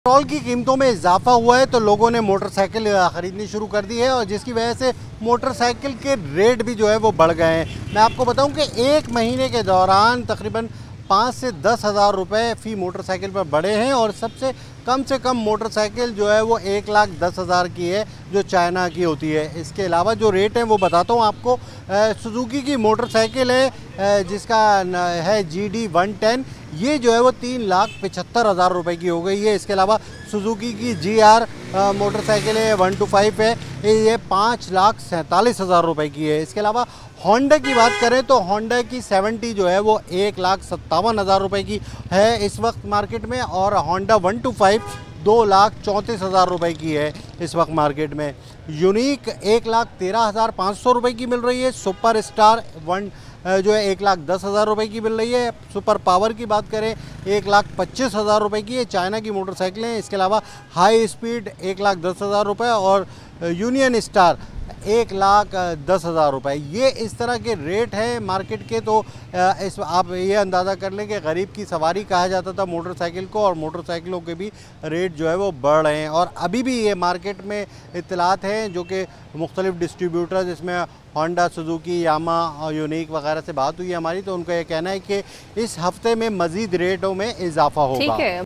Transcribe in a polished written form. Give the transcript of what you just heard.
Petrol की कीमतों में इजाफा हुआ है तो लोगों ने मोटरसाइकिल ख़रीदनी शुरू कर दी है और जिसकी वजह से मोटरसाइकिल के रेट भी जो है वो बढ़ गए हैं। मैं आपको बताऊं कि एक महीने के दौरान तकरीबन 5 से 10 हज़ार रुपये फ़ी मोटरसाइकिल पर बढ़े हैं और सबसे से कम मोटरसाइकिल जो है वो 1,10,000 की है जो चाइना की होती है। इसके अलावा जो रेट है वो बताता हूँ आपको। सुजुकी की मोटरसाइकिल है जिसका है GD 110, ये जो है वो 3,75,000 रुपये की हो गई है। इसके अलावा सुजुकी की GR मोटरसाइकिल है 125 है, ये 5,47,000 रुपये की है। इसके अलावा होंडा की बात करें तो होंडा की 70 जो है वो 1,57,000 रुपये की है इस वक्त मार्केट में, और होंडा 125 2,34,000 रुपये की है इस वक्त मार्केट में। यूनिक 1,13,500 रुपये की मिल रही है। सुपर स्टार जो है 1,10,000 रुपये की मिल रही है। सुपर पावर की बात करें 1,25,000 रुपये की है, चाइना की मोटरसाइकिलें। इसके अलावा हाई स्पीड 1,10,000 रुपये और यूनियन स्टार 1,10,000 रुपये। ये इस तरह के रेट हैं मार्केट के। तो इस आप ये अंदाज़ा कर लें कि गरीब की सवारी कहा जाता था मोटरसाइकिल को, और मोटरसाइकिलों के भी रेट जो है वो बढ़ रहे हैं। और अभी भी ये मार्केट में इत्तलात हैं जो कि मुख्तलिफ डिस्ट्रीब्यूटर, जिसमें होंडा, सुजुकी, यामा और यूनिक वगैरह से बात हुई है हमारी, तो उनका ये कहना है कि इस हफ्ते में मज़ीद रेटों में इजाफा होगा।